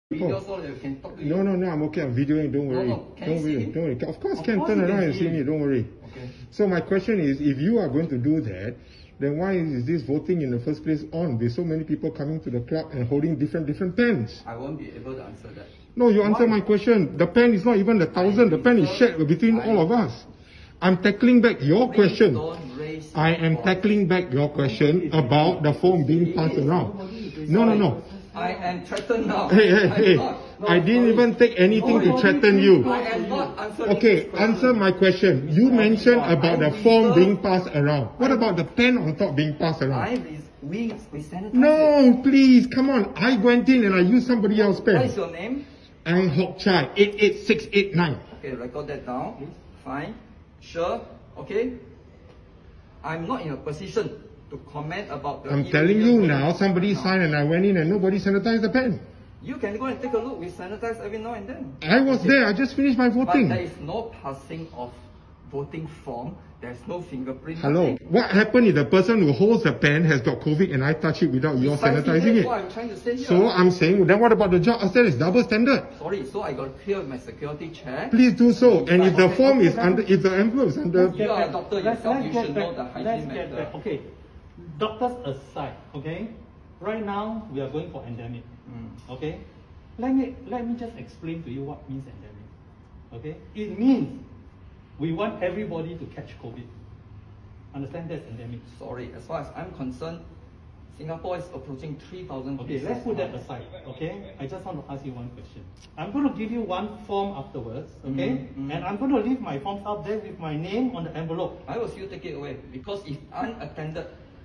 Video so that we can talk to you. No, I'm okay. I'm videoing. Don't worry. Don't worry. Of course, can turn around and see me. Don't worry. Okay. So my question is, if you are going to do that, then why is this voting in the first place on with so many people coming to the club and holding different pens? I won't be able to answer that. No, you answer my question. The pen is not even the 1,000. The pen is shared between all of us. I'm tackling back your question. I am tackling back your question about the phone being passed around. No. I am threatened now. Hey. I didn't even take anything to threaten you. I am not answering. Okay, answer my question. You mentioned about the phone being passed around. What about the pen on top being passed around? We sanitize No, please, come on. I went in and I used somebody else's pen. What is your name? Ang Hock Chai, 88689. Okay, record that down. Fine. Sure. Okay. I'm not in a position to comment about the... I'm telling you now, somebody signed and I went in and nobody sanitized the pen. You can go and take a look. We sanitize every now and then. I was there. I just finished my voting. But there is no passing of voting form. There's no fingerprint. Hello. What happened if the person who holds the pen has got COVID and I touch it without your sanitizing it? What I'm trying to say here. So I'm saying, then what about the job? I said it's double standard. Sorry, so I got to clear with my security chair. Please do so. And if the form is under, if the envelope is under... You are a doctor yourself, you should know the hygiene matter. Okay, doctors aside, okay? Right now, we are going for endemic, okay? Let me just explain to you what means endemic, okay? It means we want everybody to catch COVID. Understand that's endemic. Sorry, as far as I'm concerned, Singapore is approaching 3,000 Okay, cases. let's put that aside, okay? I just want to ask you one question. I'm going to give you one form afterwards, okay? And I'm going to leave my forms out there with my name on the envelope. I will still take it away because if unattended,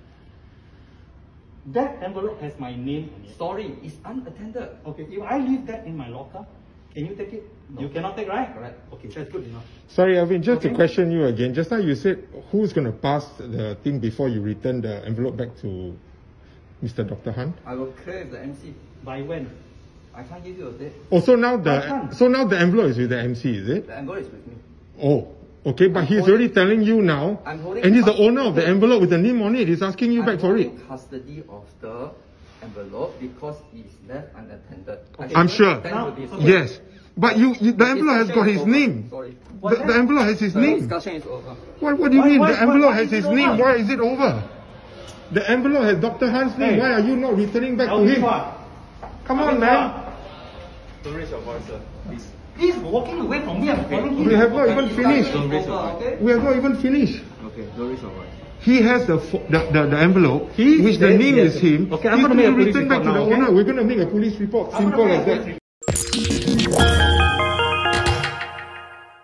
that envelope has my name on it. sorry, it's unattended. Okay, if I leave that in my locker, can you take it? No. You cannot take, right? Correct. Okay, that's good enough. Sorry, Alvin, just to question you again. Just now you said who's going to pass the thing before you return the envelope back to Mr. Dr. Han? I will clear with the MC. By when? I can't give you a date. Oh, so now the envelope is with the MC, is it? The envelope is with me. Oh, okay, but he's already telling you now, and he's the owner of the envelope with the name on it. He's asking you back for it. I'm custody of the envelope because it's left unattended. Okay. I'm sure. Yes. But the envelope has got his name. Sorry. The envelope has his name. Discussion is over. What do you mean? The envelope has his name. Why is it over? The envelope has Dr. Han's name. Why are you not returning back to him? Come on, man. Don't raise your voice, sir. Please. He's walking away from me. I'm following him. We have not even finished. Don't raise your voice. We have not even finished. Okay, don't raise your voice. He has the envelope, which the name is him. Okay, I'm He's going to make a police return back to report the now, owner. We're going to make a police report. Simple as that.